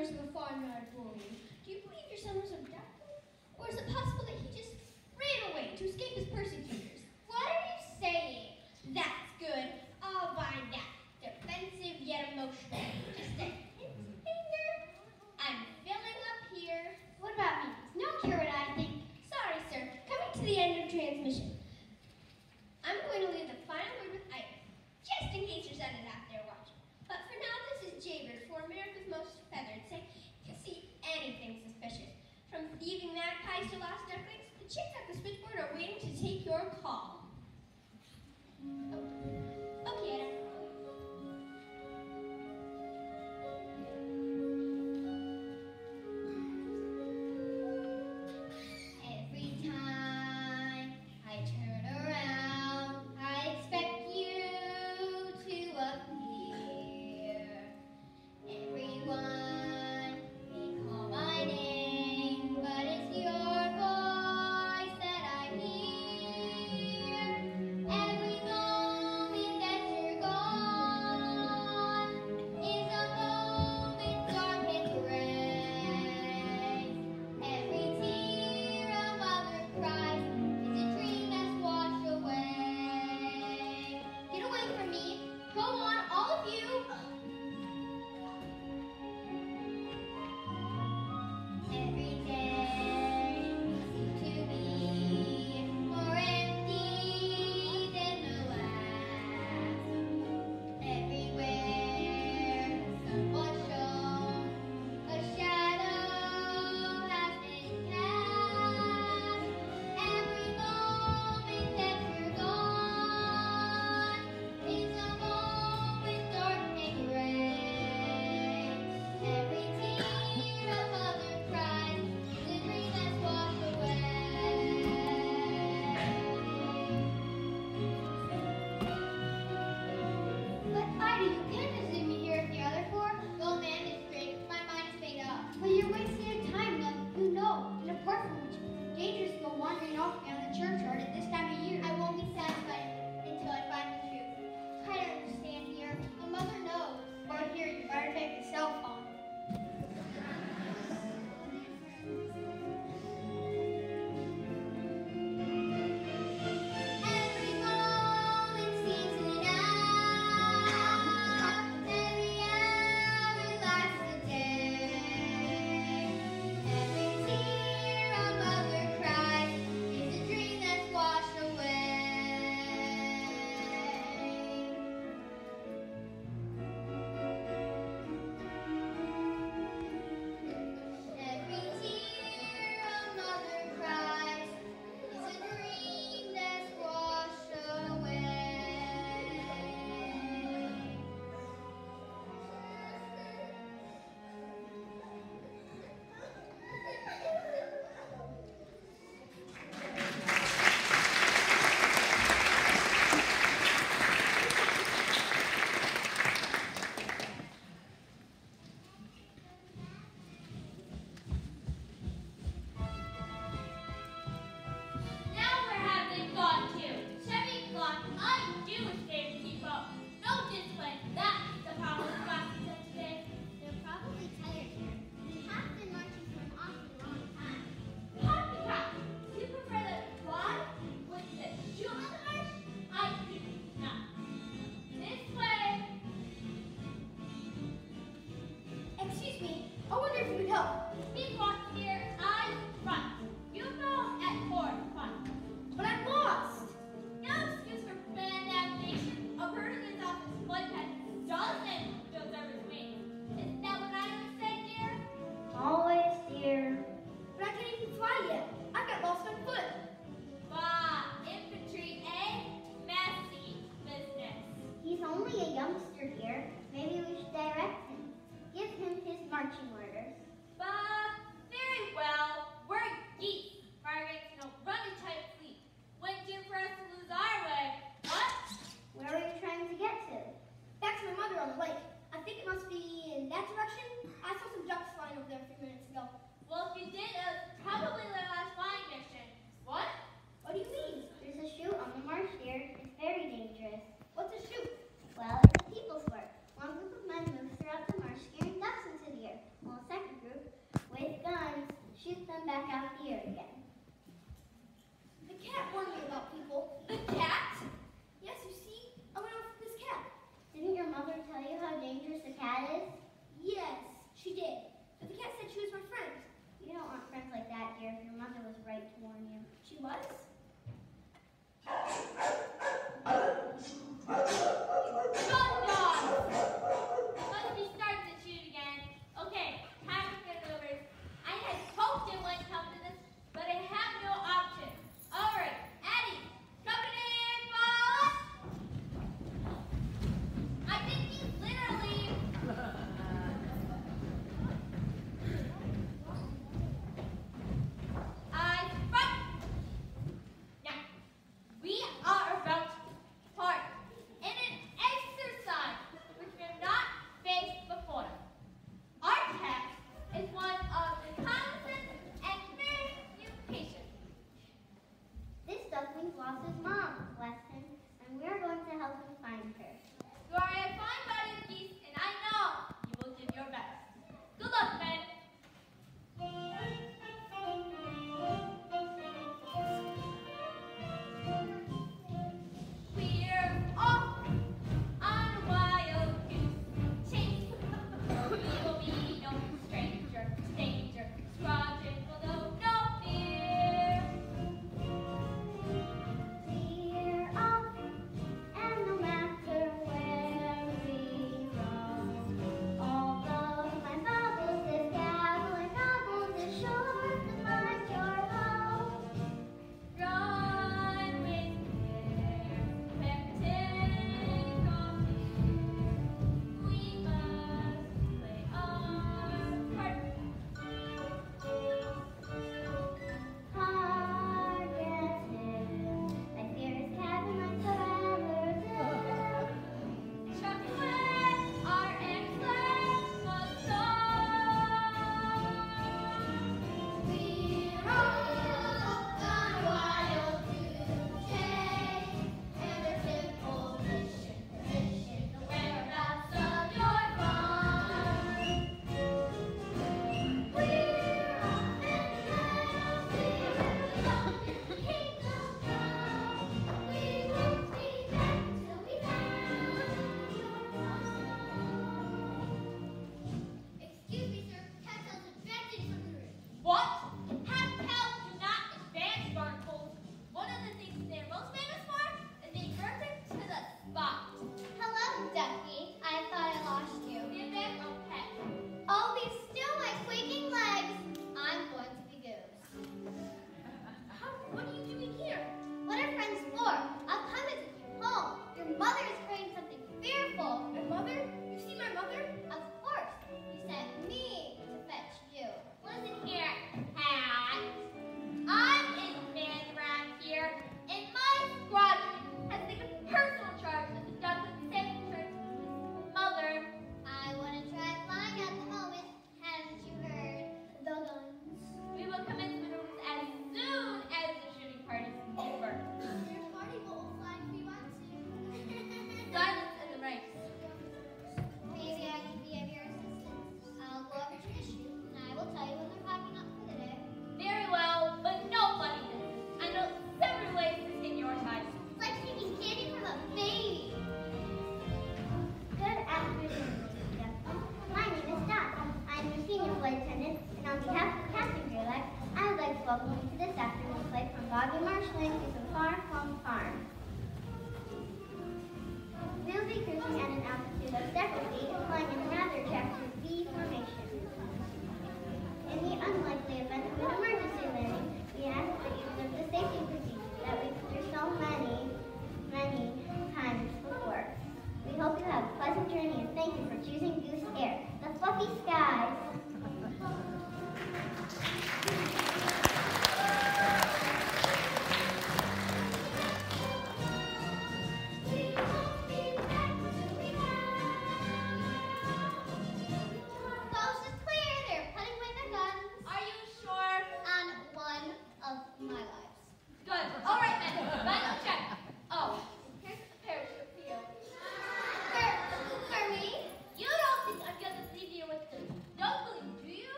rumors of a farmyard bullying. Do you believe your son was abducted? Or is it possible that he just ran away to escape his persecutors? What are you saying? That's good. I'll buy that. Defensive yet emotional. Just a hint finger. I'm filling up here. What about me? No one care what I think. Sorry, sir. Coming to the end of transmission. I'm going to leave the final word with Ida, just in case your son is out there watching. But for now, this is Jaybird for America's Most Feathered, saying if you see anything suspicious, from thieving magpies to lost ducklings, the chicks at the switchboard are waiting to take your call. Oh. Okay, Ida. Only a youngster here. Maybe we should direct him. Give him his marching